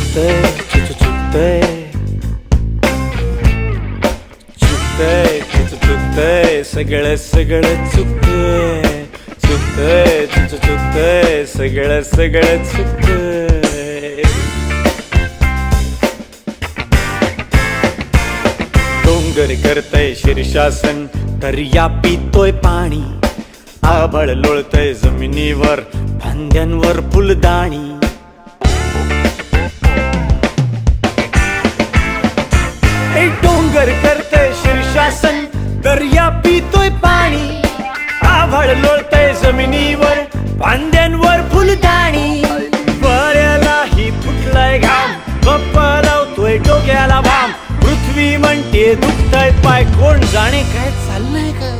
चुकतंय चुकतंय चुकतंय चुकतंय सगळं सगळं चुकतंय चुकतंय चुकतंय सगळं सगळं चुकतंय. डोंगर करतय शीर्षासन दर्या पितोय पाणी आभाळ लोळतय जमिनीवर फांद्यांवर फुलदाणी. डोंगर करतय शीर्षासन दर्या पितोय पाणी आभाळ लोळतय जमिनीवर फांद्यांवर फुलदाणी. बऱ्यालाही फुटलाय घाम गप्पा लावतोय डोक्याला भाम पृथ्वी म्हणते दुखताय पाय कोण जाणे काय चाललंय काय.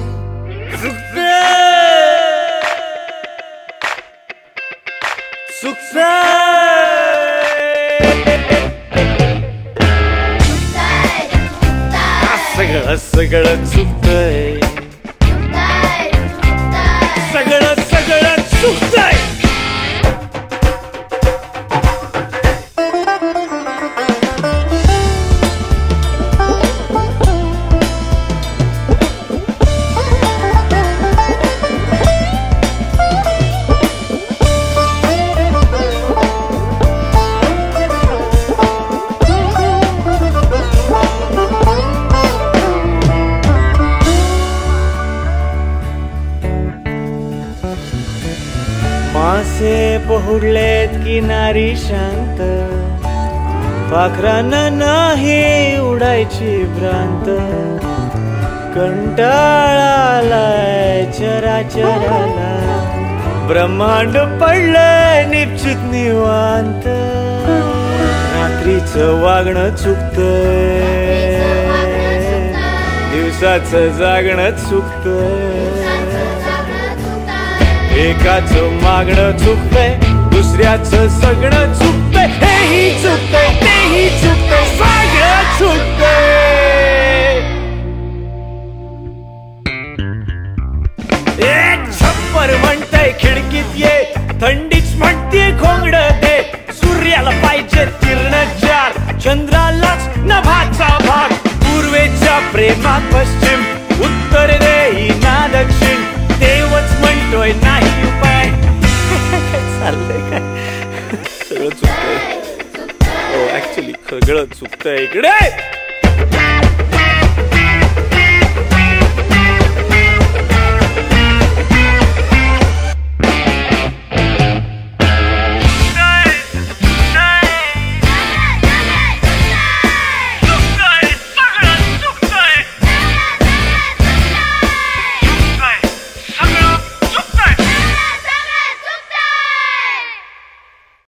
सगळं सगळं चुकतंय सगळं सगळं चुकतंय. मासे पोहडलेत किनारी शांत पाखरांना नाही उडायची भ्रांत. कंटाळालाय चराचराला ब्रह्मांड पडलंय निश्चित निवांत. रात्रीचं वागणं चुकतंय दिवसाचं जागणं चुकतंय. एकाचं मागणं चुकतंय दुसऱ्याचं सगळं चुकतंय. हेही चुकतंय तेही चुकतंय सगळं चुकतंय. एक छप्पर म्हणतंय खिडकीत ये थंडीच म्हणतीये खोंगड दे. सूर्याला पाहिजे किरण चार चंद्रालाच नभाचा भाग. पूर्वेच्या प्रेमात पश्चिम उत्तर देई ना दक्षिण. देवच म्हणतोय नाही उपाय. चाललंय काय सगळं चुकतंय. ऍक्च्युली सगळं चुकतंय इकडे.